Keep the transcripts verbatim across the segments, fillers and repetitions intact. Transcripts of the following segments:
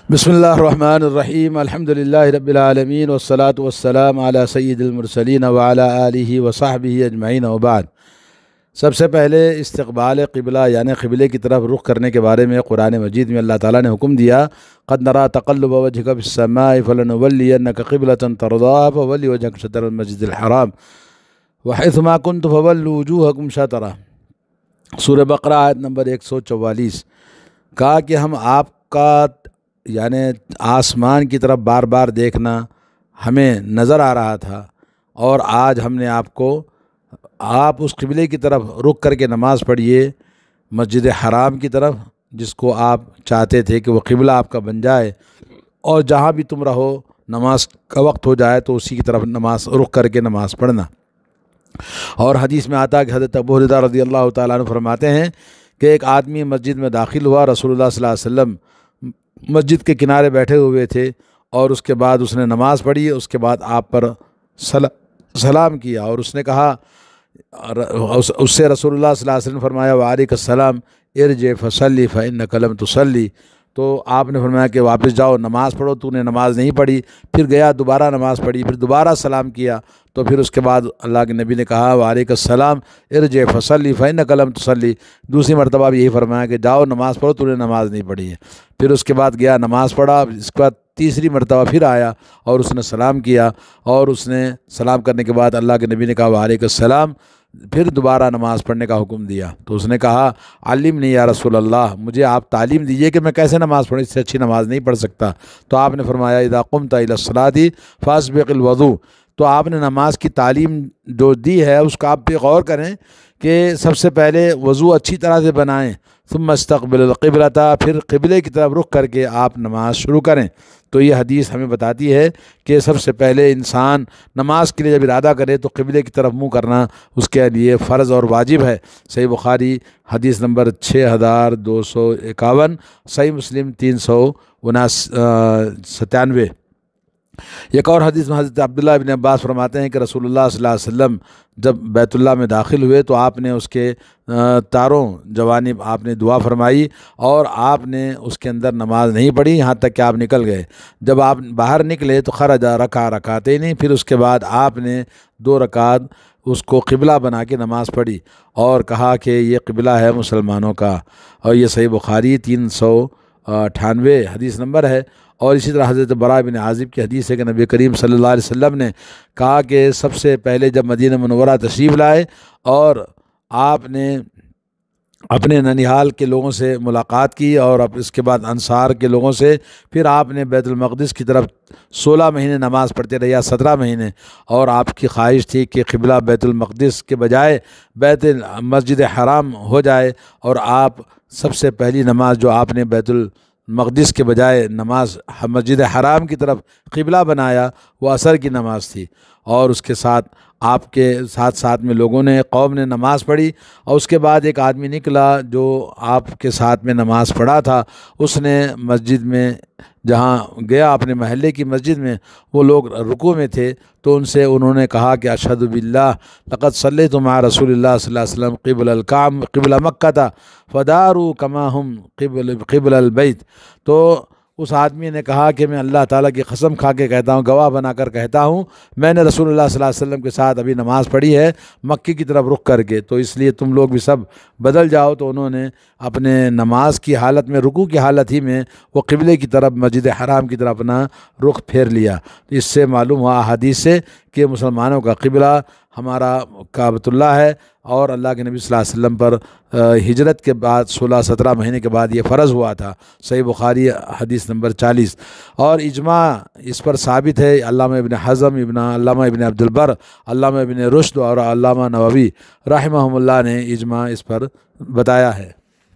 बिस्मिल्लाहिर्रहमानिर्रहीम अल्हम्दुलिल्लाहि रब्बिल आलमीन वस्सलातु वस्सलाम अला सय्यिदिल मुरसलीन व अला आलिहि व सहबिहि अजमईन व बाद। सबसे पहले इस्तक़बाल क़िबला यानी क़िबले की तरफ रुख़ करने के बारे में कुरान मजीद में अल्लाह ताला ने हुक्म दिया, क़द नरा तक़ल्लुब वजहिका फ़िस्समाई फ़लनुवल्लियन्नका क़िबलतन तर्ज़ाहा फ़वल्लि वजहका शत्रल मस्जिदिल हराम व हैथुमा कुन्तुम फ़वल्लू वुजूहकुम शतरह। सूरह बक़रा आयत नंबर एक सौ चौवालीस। कहा कि हम आपका यानी आसमान की तरफ बार बार देखना हमें नज़र आ रहा था और आज हमने आपको आप उस क़िबले की तरफ रुख करके नमाज़ पढ़िए, मस्जिद हराम की तरफ, जिसको आप चाहते थे कि वो क़िबला आपका बन जाए और जहाँ भी तुम रहो नमाज का वक्त हो जाए तो उसी की तरफ नमाज रुख करके नमाज़ पढ़ना। और हदीस में आता है कि हज़रत अबू हुरैरा रज़ियल्लाहु ताला अन्हु फरमाते हैं कि एक आदमी मस्जिद में दाखिल हुआ, रसूलुल्लाह सल्लल्लाहु अलैहि वसल्लम मस्जिद के किनारे बैठे हुए थे और उसके बाद उसने नमाज़ पढ़ी। उसके बाद आप पर सला, सलाम किया और उसने कहा, उस, उससे रसूलुल्लाह सल्लल्लाहु अलैहि वसल्लम फरमाया वालेकुम सलाम इरजे फसल्ली फ़इन्नका लम तुसल्ली। तो आपने फरमाया कि वापस जाओ, नमाज़ पढ़ो, तूने नमाज़ नहीं पढ़ी। फिर गया, दोबारा नमाज़ पढ़ी, फिर दोबारा सलाम किया। तो फिर उसके बाद अल्लाह के नबी ने कहा वालेकुम सलाम इरजे फसल्ली फ़इन्नका लम तुसल्ली। दूसरी मरतबा भी यही फरमाया कि जाओ नमाज़ पढ़ो, तूने नमाज़ नहीं पढ़ी है। फिर उसके बाद गया, नमाज़ पढ़ा। इसके बाद तीसरी मरतबा फिर आया और उसने सलाम किया और उसने सलाम करने के बाद अल्लाह के नबी ने कहा वालेकुम सलाम, फिर दोबारा नमाज़ पढ़ने का हुक्म दिया। तो उसने कहा अल्लिमनी या रसूल अल्लाह, मुझे आप तालीम दीजिए कि मैं कैसे नमाज़ पढ़ूँ, इससे अच्छी नमाज़ नहीं पढ़ सकता। तो आपने फरमाया इज़ा क़ुमता इला सलाती फ़ास्बिक़िल वज़ू। तो आपने नमाज की तालीम जो दी है उसका आप पे गौर करें कि सबसे पहले वज़ू अच्छी तरह से बनाएं, सुम्मा इस्तक़बिल क़िबलता, फिर क़िबले की तरफ रुख करके आप नमाज शुरू करें। तो ये हदीस हमें बताती है कि सबसे पहले इंसान नमाज के लिए जब इरादा करे तो क़िबले की तरफ मुँह करना उसके लिए फ़र्ज़ और वाजिब है। सही बुखारी हदीस नंबर छः हज़ार दो सौ इक्यावन, सही मुस्लिम तीन सौ उनास सतानवे। एक और हदीस में हज़रत अब्दुल्लाह इब्न अब्बास फरमाते हैं कि रसूलुल्लाह सल्लल्लाहु अलैहि वसल्लम जब बैतुल्लाह में दाखिल हुए तो आपने उसके तारों जवानिब आपने दुआ फरमाई और आपने उसके अंदर नमाज नहीं पढ़ी यहाँ तक कि आप निकल गए। जब आप बाहर निकले तो खरजा रका रकाते नहीं, फिर उसके बाद आपने दो रकात उसको क़िबला बना के नमाज़ पढ़ी और कहा कि ये क़िबला है मुसलमानों का। और ये सही बुखारी तीन सौ अठानवे हदीस नंबर है। और इसी तरह हज़रत बरा बिन आज़िब की हदीस है कि नबी करीम सल्लल्लाहु अलैहि वसल्लम ने कहा कि सबसे पहले जब मदीना मुनव्वरा तशरीफ़ लाए और आपने अपने ननिहाल के लोगों से मुलाकात की और अब इसके बाद अंसार के लोगों से, फिर आपने बैतुल मक़दिस की तरफ सोलह महीने नमाज़ पढ़ते रहे या सत्रह महीने, और आपकी ख्वाहिश थी कि क़िबला बैतुल मक़दिस के बजाय बैतुल मस्जिद हराम हो जाए और आप सबसे पहली नमाज जो आपने बैतुल मक़दिस के बजाय नमाज मस्जिद हराम की तरफ क़िबला बनाया वो असर की नमाज़ थी। और उसके साथ आपके साथ साथ में लोगों ने कौम ने नमाज़ पढ़ी और उसके बाद एक आदमी निकला जो आपके साथ में नमाज़ पढ़ा था, उसने मस्जिद में जहाँ गया अपने महल्ले की मस्जिद में, वो लोग रुकू में थे तो उनसे उन्होंने कहा कि अशहदु बिल्लाह लक़द सल्लैतु मअ रसूलिल्लाह सल्लल्लाहु अलैहि वसल्लम क़िबलल काम क़िबला मक्का था फ़दारू कमा हुम क़िबल क़िबलल बैत। तो उस आदमी ने कहा कि मैं अल्लाह ताला की कसम खा के कहता हूँ, गवाह बनाकर कहता हूँ, मैंने रसूलुल्लाह सल्लल्लाहु अलैहि वसल्लम के साथ अभी नमाज़ पढ़ी है मक्के की तरफ रुख करके, तो इसलिए तुम लोग भी सब बदल जाओ। तो उन्होंने अपने नमाज की हालत में, रुकू की हालत ही में वो क़िबले की तरफ मस्जिद हराम की तरफ अपना रुख फेर लिया। तो इससे मालूम हुआ हदीस से कि मुसलमानों का क़िबला हमारा काबतुल्लाह है और अल्लाह के नबी सल्लल्लाहु अलैहि वसल्लम पर हिजरत के बाद सोलह सत्रह महीने के बाद ये फ़र्ज़ हुआ था। सही बुखारी हदीस नंबर चालीस। और इजमा इस पर साबित है, अल्लामा इब्न हज़म, इब्न अल्लामा इब्न अब्दुल बर, अल्लामा इब्न रुश्द और अल्लामा नववी रहमहुमुल्लाह ने इजमा इस पर बताया है।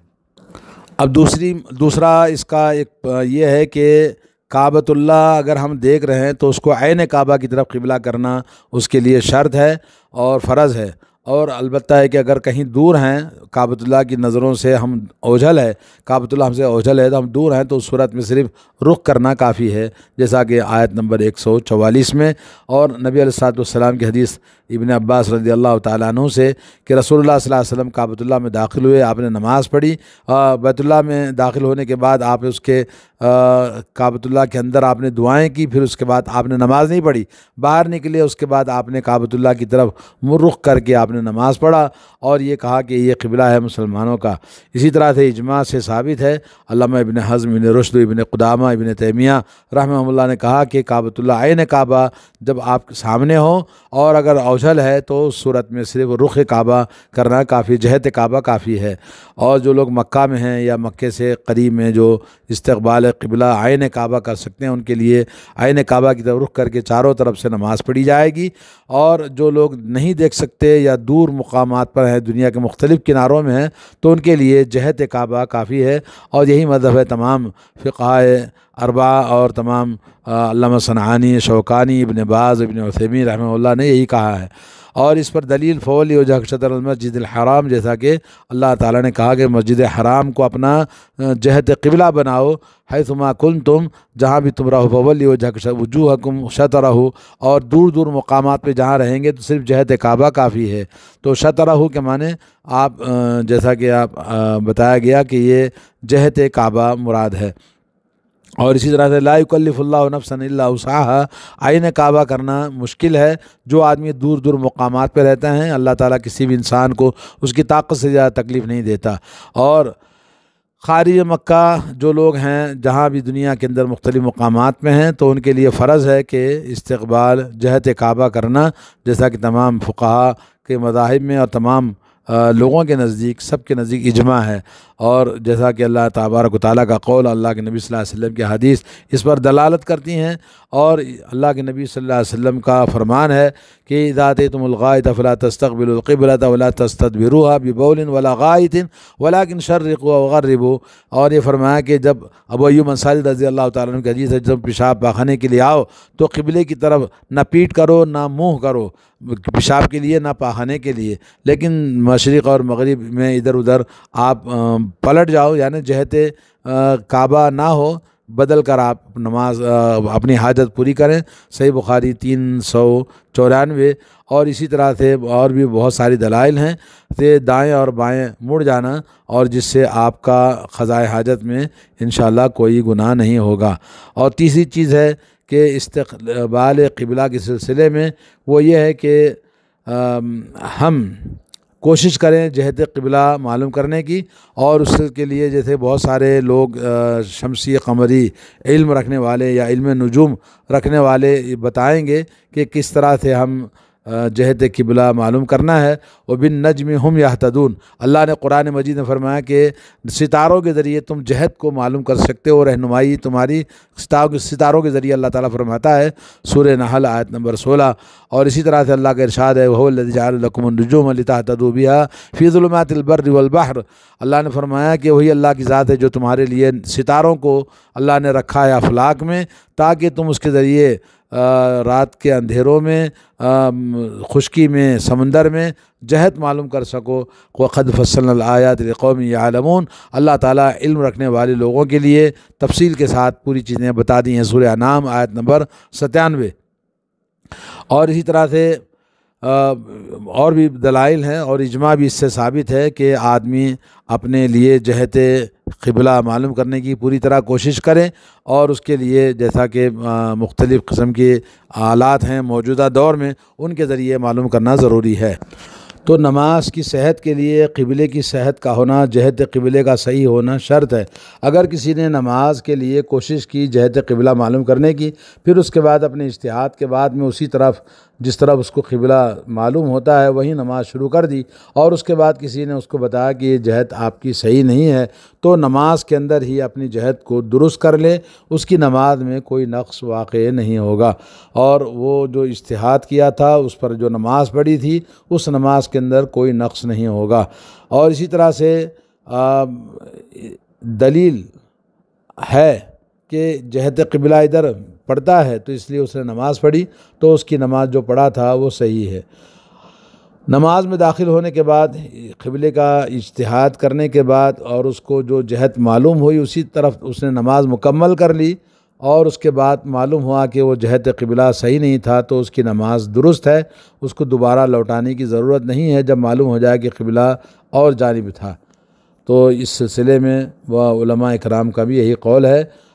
अब दूसरी दूसरा इसका एक ये है कि काबतुल्लाह अगर हम देख रहे हैं तो उसको ऐन काबा की तरफ क़िबला करना उसके लिए शर्त है और फ़र्ज़ है। और अलबत्ता है कि अगर कहीं दूर हैं, काबतुल्लाह की नज़रों से हम ओझल है, काबतुल्लाह हमसे ओझल है तो हम दूर हैं, तो उस सूरत में सिर्फ रुख करना काफ़ी है, जैसा कि आयत नंबर एक सौ चौवालीस में। और नबी अलैहिस्सलाम की हदीस इब्न अब्बास रज़ियल्लाहु ताला अन्हु से कि रसूलुल्लाह सल्लल्लाहु अलैहि वसल्लम काबतुल्लाह में दाखिल हुए, आपने नमाज़ पढ़ी, बैतुल्लाह में दाखिल होने के बाद आप उसके काबतुल्लाह के अंदर आपने दुआएं की, फिर उसके बाद आपने नमाज नहीं पढ़ी, बाहर निकले उसके बाद आपने काबतुल्लाह की तरफ मुँह रुख करके आपने नमाज पढ़ा और ये कहा कि ये क़िबला है मुसलमानों का। इसी तरह से इजमा से साबित है, अल्लामा इब्न हज़्म, इब्न रुश्द, इब्न क़ुदामा, इब्न तैमिया रहमहुल्लाह ने कहा कि काबतुल्लाह ऐन काबा जब आपके सामने हो और अगर औजल है तो उस सूरत में सिर्फ रुख काबा करना काफ़ी, जहत काबा काफ़ी है। और जो लोग मक्का में हैं या मक्के से करीब में जो इस्तक़बाल क़िबला आइन काबा कर सकते हैं, उनके लिए आइन काबा की तरफ रुख करके चारों तरफ से नमाज़ पढ़ी जाएगी। और जो लोग नहीं देख सकते या दूर मुकामात पर हैं, दुनिया के मुख्तलिफ़ किनारों में हैं, तो उनके लिए जहत काबा काफ़ी है। और यही मज़हब है तमाम फ़िक़हाए अरबा और तमाम अल्लामा सनआनी, शौकानी, इब्न बाज़, इब्न उथैमीन रहमहुल्लाह ने यही कहा है। और इस पर दलील फ़ौली वजह शतर मस्जिद हराम, जैसा कि अल्लाह ताला ने कहा कि मस्जिद हराम को अपना जहत क़िबला बनाओ, हैथुमा कुंतुम, जहाँ भी तुम रहो, फ़वल्ली वजह वजूहकुम शतरहु, और दूर दूर मुकामात पे जहाँ रहेंगे तो सिर्फ जहत काबा काफ़ी है। तो शतरहु के माने आप जैसा कि आप बताया गया कि ये जहत काबा मुराद है। और इसी तरह से ला युकल्लिफुल्लाहु नफ्सन इल्ला वुसअहा, आइन काबा करना मुश्किल है। जो आदमी दूर दूर मुकामात पे रहते हैं, अल्लाह ताला किसी भी इंसान को उसकी ताकत से ज़्यादा तकलीफ़ नहीं देता। और खारिज मक्का जो लोग हैं, जहाँ भी दुनिया के अंदर मुख्तलिफ़ मुकामात में हैं, तो उनके लिए फ़र्ज़ है कि इस्तक़बाल जहत काबा करना, जैसा कि तमाम फ़ुक़हा के मज़ाहिब में और तमाम लोगों के नज़दीक, सब के नज़दीक इजमा है। और जैसा कि अल्लाह तबारक व तआला का कौल, अल्लाह के नबी सल्लल्लाहु अलैहि वसल्लम की हदीस इस पर दलालत करती हैं। और अल्लाह के नबी सल्लल्लाहु अलैहि वसल्लम का फरमान है कि इज़ा अतैतुमुल गाइत फला तस्तक़बिलुल क़िबलत वला तस्तदबिरूहा बिबौलिन वला गाइतिन वलाकिन शर्रिक़ू व गर्रिबू। और ये फरमाया कि जब अबू अय्यूब अंसारी रज़ी अल्लाह तआला अन्हु की हदीस है, जब पेशाब पाखाने के लिए आओ तो क़िबले की तरफ ना पीठ करो ना मुँह करो, पेशाब के लिए ना पाखाने के लिए, लेकिन मशरिक़ और मगरिब में इधर उधर आप पलट जाओ, यानी जहत काबा ना हो, बदल कर आप नमाज अपनी हाजत पूरी करें। सही बुखारी तीन सौ चौरानवे। और इसी तरह से और भी बहुत सारी दलाइल हैं कि दाएं और बाएं मुड़ जाना, और जिससे आपका ख़ज़ाए हाजत में इंशाअल्लाह कोई गुनाह नहीं होगा। और तीसरी चीज़ है कि इस्तक़बाल क़िबला के सिलसिले में वो ये है कि हम कोशिश करें जहत क़िबला मालूम करने की। और उसके लिए जैसे बहुत सारे लोग शमसी क़मरी इल्म रखने वाले या इल्म नुजूम रखने वाले बताएंगे कि किस तरह से हम जहत क़िबला मालूम करना है। और बिन नज्म हम यहतदून, अल्लाह ने कुरान मजीद में फरमाया कि सितारों के ज़रिए तुम जहत को मालूम कर सकते हो, रहनुमाई तुम्हारी सितारों के ज़रिए अल्लाह ताला फरमाता है, सूरह नहल आयत नंबर सोलह। और इसी तरह से अल्लाह का इरशाद है, वहुवल्लज़ी जअल लकुमुन नुजूम लितहतदू बिहा फ़ी ज़ुलुमातिल बर्रि वल बहर। अल्लाह ने फरमाया कि वही अल्लाह की ज़ात है जो तुम्हारे लिए सितारों को अल्लाह ने रखा है अफलाक में, ताकि तुम उसके ज़रिए रात के अंधेरों में, खुश्की में, समंदर में जहत मालूम कर सको। क़द फ़स्सलनल आयाति लिक़ौमिन यअलमून, अल्लाह ताला इल्म रखने वाले लोगों के लिए तफसील के साथ पूरी चीज़ें बता दी हैं। सूरह अनाम आयत नंबर सत्तानवे। और इसी तरह से और भी दलाइल हैं और इजमा भी इससे साबित है कि आदमी अपने लिए जहत क़िबला मालूम करने की पूरी तरह कोशिश करें। और उसके लिए जैसा कि मुख्तलिफ़ किस्म के आलात हैं मौजूदा दौर में, उनके ज़रिए मालूम करना ज़रूरी है। तो नमाज की सेहत के लिए क़िबले की सेहत का होना, जहत क़िबले का सही होना शर्त है। अगर किसी ने नमाज के लिए कोशिश की जहत क़िबला मालूम करने की, फिर उसके बाद अपने इज्तिहाद के बाद में उसी तरफ जिस तरफ उसको क़िबला मालूम होता है वही नमाज शुरू कर दी, और उसके बाद किसी ने उसको बताया कि ये जहत आपकी सही नहीं है, तो नमाज के अंदर ही अपनी जहत को दुरुस्त कर ले, उसकी नमाज में कोई नक़्स वाक़े नहीं होगा। और वो जो इज्तिहाद किया था उस पर जो नमाज पढ़ी थी, उस नमाज के अंदर कोई नक़्स नहीं होगा। और इसी तरह से आ, दलील है कि जहत क़िबला इधर पढ़ता है तो इसलिए उसने नमाज़ पढ़ी, तो उसकी नमाज जो पढ़ा था वो सही है। नमाज में दाखिल होने के बाद क़िबले का इज्तिहाद करने के बाद और उसको जो जहत मालूम हुई उसी तरफ उसने नमाज मुकम्मल कर ली, और उसके बाद मालूम हुआ कि वो जहत क़िबला सही नहीं था, तो उसकी नमाज दुरुस्त है, उसको दोबारा लौटाने की ज़रूरत नहीं है जब मालूम हो जाए कि क़िबला और जानिब था। तो इस सिलसिले में वह उलमा इकराम का भी यही कौल है।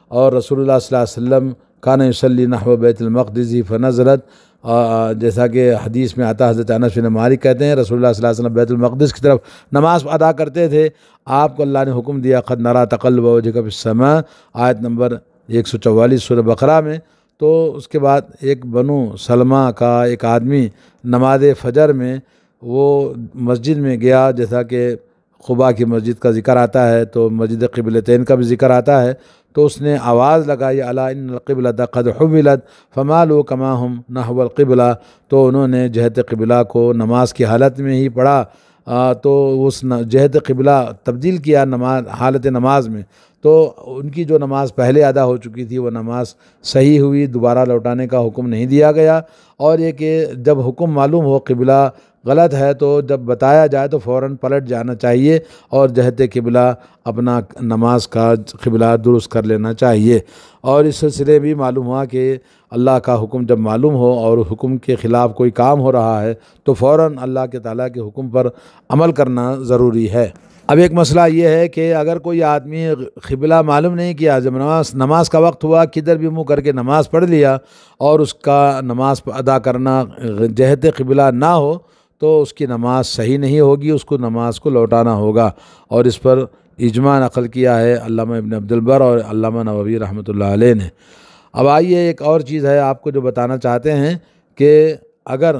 और रसूलुल्लाह सल्लल्लाहु अलैहि वसल्लम कान युसल्ली नहव बैतुल मक़दिस फ़नज़रत, जैसा कि हदीस में आता है, हज़रत अनस बिन मालिक कहते हैं रसूलुल्लाह सल्लल्लाहु अलैहि वसल्लम बैतुल मक़दिस की तरफ नमाज़ अदा करते थे। आपको अल्लाह ने हुक्म दिया क़द नरा तक़ल्लुब वजहिका फ़िस्समा, आयत नंबर एक सौ चौवालीस सूरह बकरा में। तो उसके बाद एक बनु सलमा का एक आदमी नमाज फ़जर में वो मस्जिद में गया, जैसा कि खुबा की मस्जिद का ज़िक्र आता है तो मस्जिद क़िबलतैन का भी ज़िक्र आता है। तो उसने आवाज़ लगाई अला इन्नल क़िबलत क़द हुव्विलत फ़मालू कमा हुम नहवल क़िबला। तो उन्होंने जहत क़िबला को नमाज की हालत में ही पढ़ा, आ, तो उस जहत क़िबला तब्दील किया नमाज हालत नमाज में। तो उनकी जो नमाज़ पहले अदा हो चुकी थी वो नमाज सही हुई, दोबारा लौटाने का हुक्म नहीं दिया गया। और ये कि जब हुक्म मालूम हो क़िबला गलत है तो जब बताया जाए तो फ़ौरन पलट जाना चाहिए और जहत क़िबला अपना नमाज का क़िबला दुरुस्त कर लेना चाहिए। और इस सिलसिले भी मालूम हुआ कि अल्लाह का हुक्म जब मालूम हो और हुक्म के ख़िलाफ़ कोई काम हो रहा है तो फ़ौरन अल्लाह के ताला के हुक्म पर अमल करना ज़रूरी है। अब एक मसला ये है कि अगर कोई आदमी क़िबला मालूम नहीं किया, जब नमाज नमाज का वक्त हुआ किधर भी मुँह करके नमाज़ पढ़ लिया और उसका नमाज अदा करना जहत क़िबला ना हो तो उसकी नमाज सही नहीं होगी, उसको नमाज को लौटाना होगा। और इस पर इजमा नक़ल किया है अल्लामा इब्न अब्दुल बर और अल्लामा नववी रहमतुल्लाह अलैह ने। अब आइए एक और चीज़ है आपको जो बताना चाहते हैं कि अगर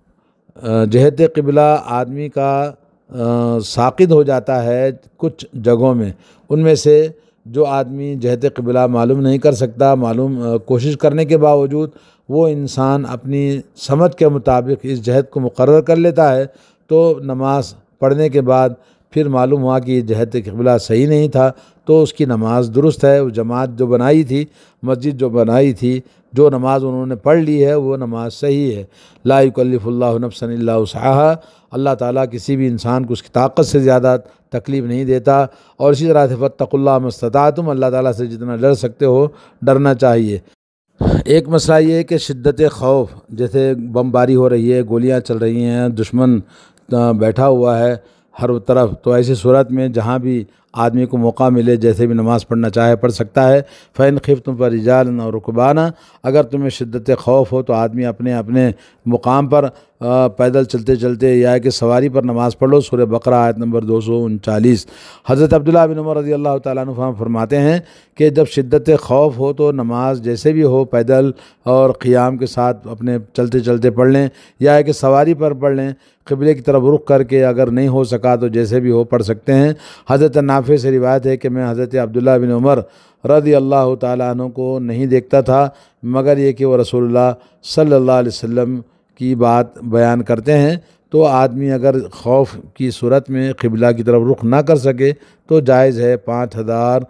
जहत क़िबला आदमी का साक़िद हो जाता है कुछ जगहों में, उनमें से जो आदमी जहत क़िबला मालूम नहीं कर सकता, मालूम कोशिश करने के बावजूद वो इंसान अपनी समझ के मुताबिक इस जहत को मुकर्रर कर लेता है, तो नमाज पढ़ने के बाद फिर मालूम हुआ कि जहत क़िबला सही नहीं था तो उसकी नमाज दुरुस्त है। वो जमात जो बनाई थी, मस्जिद जो बनाई थी, जो नमाज उन्होंने पढ़ ली है वो नमाज सही है। ला युकल्लिफुल्लाहु नफ्सन इल्ला वुसअहा, अल्लाह ताला किसी भी इंसान को उसकी ताकत से ज़्यादा तकलीफ़ नहीं देता। और इसी तरह से फत्तकुल्लाह मस्तताअतुम, अल्लाह ताला से जितना डर सकते हो डरना चाहिए। एक मसला ये है कि शिद्दत खौफ, जैसे बमबारी हो रही है, गोलियां चल रही हैं, दुश्मन बैठा हुआ है हर तरफ, तो ऐसी सूरत में जहाँ भी आदमी को मौका मिले जैसे भी नमाज़ पढ़ना चाहे पढ़ सकता है। फ़ैन खिफ़्तुम फरिजालन और रुकबाना, अगर तुम्हें शिद्दत खौफ हो तो आदमी अपने अपने मुकाम पर पैदल चलते चलते या कि सवारी पर नमाज़ पढ़ लो। सूरह बकरा आयत नंबर दो सौ उनचालीस। हज़रत अब्दुल्लाह बिन उमर रज़ी अल्लाह तआला अन्हु फरमाते हैं कि जब शिद्दत खौफ हो तो नमाज जैसे भी हो पैदल और क़ियाम के साथ अपने चलते चलते पढ़ लें या कि सवारी पर पढ़ लें, क़िबले की तरफ रुख करके। अगर नहीं हो सका तो जैसे भी हो पढ़ सकते हैं। हज़रत नाफ़े से रिवायत है कि मैं हज़रत अब्दुल्लाह बिन उमर रज़ी अल्लाह तआला अन्हु को नहीं देखता था मगर ये कि वो रसूलुल्लाह सल्लल्लाहु अलैहि वसल्लम की बात बयान करते हैं। तो आदमी अगर खौफ की सूरत में क़िबला की तरफ रुख ना कर सके तो जायज़ है। पाँच हज़ार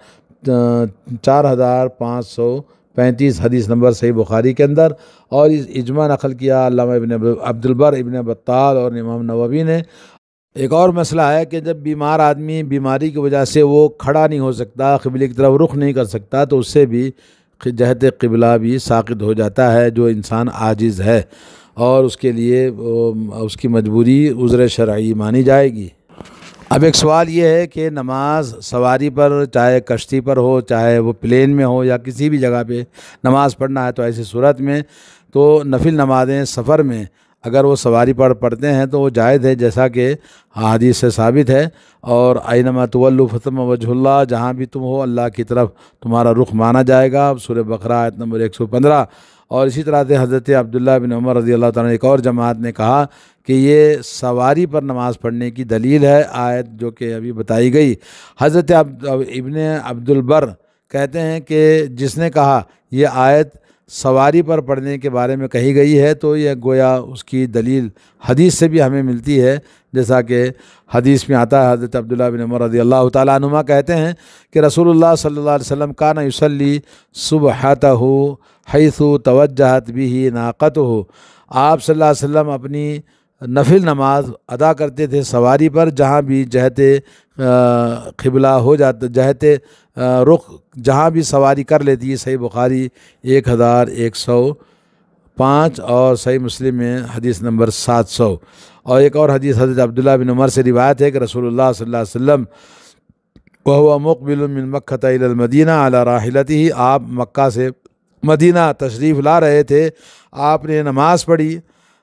चार हज़ार पाँच सौ पैंतीस हदीस नंबर सही बुखारी के अंदर। और इस इजमा नक़ल किया अल्लामा इब्न अब्दुल बर, इब्न बत्ताल और इमाम नववी ने। एक और मसला है कि जब बीमार आदमी बीमारी की वजह से वो खड़ा नहीं हो सकता, क़िबले की तरफ रुख नहीं कर सकता, तो उससे भी जहत क़िबला भी साक़ित हो जाता है। जो इंसान आजिज़ है और उसके लिए उसकी मजबूरी उज़्र शरई मानी जाएगी। अब एक सवाल ये है कि नमाज सवारी पर, चाहे कश्ती पर हो, चाहे वो प्लेन में हो या किसी भी जगह पे नमाज़ पढ़ना है, तो ऐसी सूरत में तो नफिल नमाज़ें सफ़र में अगर वो सवारी पर पढ़ते हैं तो वो जायज़ है, जैसा कि हदीस से साबित है। और ऐनमा तुवल्लु फथम्मा वजहुल्लाह, जहाँ भी तुम हो अल्लाह की तरफ तुम्हारा रुख माना जाएगा। सूरह बकरा आयत नंबर एक सौ पंद्रह। और इसी तरह से हज़रत अब्दुल्लाह बिन उमर रज़ी अल्लाह तआला एक और जमात ने कहा कि ये सवारी पर नमाज़ पढ़ने की दलील है आयत जो कि अभी बताई गई। हज़रत इब्न अब्दुल बर कहते हैं कि जिसने कहा ये आयत सवारी पर पढ़ने के बारे में कही गई है तो यह गोया उसकी दलील हदीस से भी हमें मिलती है, जैसा कि हदीस में आता है। हज़रत अब्दुल्लाह बिन उमर रज़ी अल्लाह तआला अन्हुमा कहते हैं कि रसूलुल्लाह सल्लल्लाहु अलैहि वसल्लम काना युसल्ली सुबहतहु हैसु तवज्जहत बिही नाक़तहु, आप सल्लल्लाहु अलैहि वसल्लम अपनी नफिल नमाज अदा करते थे सवारी पर जहाँ भी जहत क़िबला हो जाता, जहत रुख जहाँ भी सवारी कर लेती है। सही बुखारी एक हज़ार एक सौ पाँच और सही मुस्लिम में हदीस नंबर सात सौ। और एक और हदीस हज़रत अब्दुल्लाह बिन उमर से रिवायत है कि रसूलुल्लाह सल्लल्लाहु अलैहि वसल्लम वहुवा मुक़बिलुन मिन मक्का इलल मदीना अला राहिलतिही, आप मक्का से मदीना तशरीफ़ ला रहे थे, आपने नमाज़ पढ़ी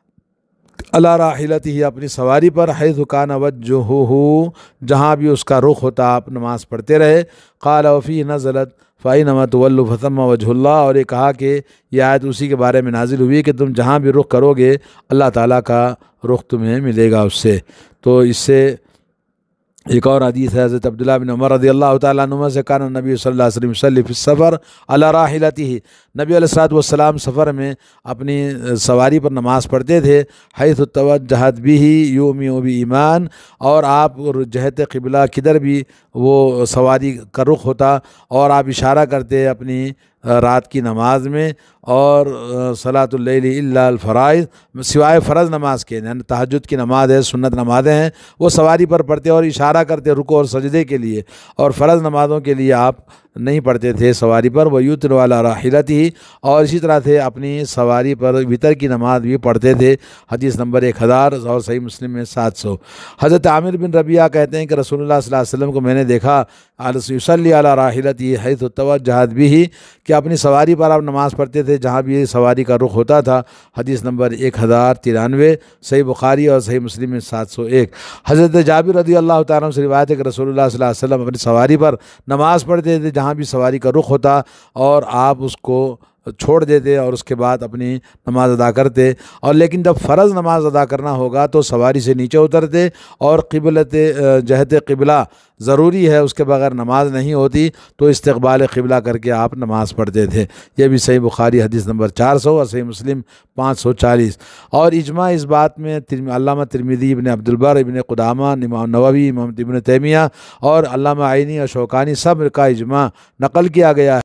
अला राहिलतिही, अपनी सवारी पर, हैज़ु कान वज्हुहु, जहाँ भी उसका रुख होता आप नमाज़ पढ़ते रहे। क़ाल वफ़ी नज़लत फ़अय्नमा तुवल्लू फ़थम्मा वजहुल्लाह, और ये कहा कि यह आयत उसी के बारे में नाजिल हुई कि तुम जहाँ भी रुख करोगे अल्लाह ताला का रुख तुम्हें मिलेगा उससे। तो इससे एक और हदीस है हज़रत अब्दुल्लाह बिन उमर रज़ियल्लाहु ताला अन्हुमा से, कान नबी सल्लल्लाहु अलैहि वसल्लम युसल्ली फ़ी सफ़र अला राहिलतिही, नबी अलैहिस्सलातु वस्सलाम सफ़र में अपनी सवारी पर नमाज़ पढ़ते थे। हैथु तवज्जहत बिही युमिउ बि ईमान, और आप जहत क़िबला किधर भी वो सवारी का रुख होता और आप इशारा करते अपनी रात की नमाज में, और सलातुल लैली इल्ला अल फ़राइज़, सिवाय फ़र्ज़ नमाज के, यानी तहज्जुद की नमाज है, सुन्नत नमाज़ें हैं, वो सवारी पर पढ़ते और इशारा करते रुको और सजदे के लिए, और फ़र्ज़ नमाज़ों के लिए आप नहीं पढ़ते थे सवारी पर। व युतिरु अला राहिलतिही, और इसी तरह से अपनी सवारी पर वितर की नमाज भी पढ़ते थे। हदीस नंबर एक हज़ार और सही मुस्लिम में सात सौ। हज़रत आमिर बिन रबिया कहते हैं कि रसूलुल्लाह सल्लल्लाहु अलैहि वसल्लम को मैंने देखा युसल्ली अला राहिलतिही हैथु तवज्जहत बिही, कि अपनी सवारी पर आप नमाज़ पढ़ते थे जहाँ भी सवारी का रुख होता था। हदीस नंबर एक हज़ार तिरानवे, सही बुखारी और सही मुस्लिम में सात सौ एक। हज़रत जाबिर रज़ियल्लाहु ताला अन्हु से रिवायत है कि रसूलुल्लाह सल्लल्लाहु अलैहि वसल्लम अपनी सवारी पर नमाज़ पढ़ते थे जहाँ भी सवारी का रुख होता, और आप उसको छोड़ देते और उसके बाद अपनी नमाज़ अदा करते। और लेकिन जब फ़र्ज़ नमाज अदा करना होगा तो सवारी से नीचे उतरते, और क़िबलत जहत क़िबला ज़रूरी है, उसके बगैर नमाज नहीं होती, तो इस्तक़बाल क़िबला करके आप नमाज़ पढ़ते थे। यह भी सही बुखारी हदीस नंबर चार सौ और सही मुस्लिम पाँच सौ चालीस। और इजमा इस बात में अल्लामा तिरमिज़ी, इब्न अब्दुल बर, इब्न क़ुदामा, इमाम नववी, इमाम इब्न तैमिया और अल्लामा आइनी और शौकानी सब का इजमा नक़ल किया गया है।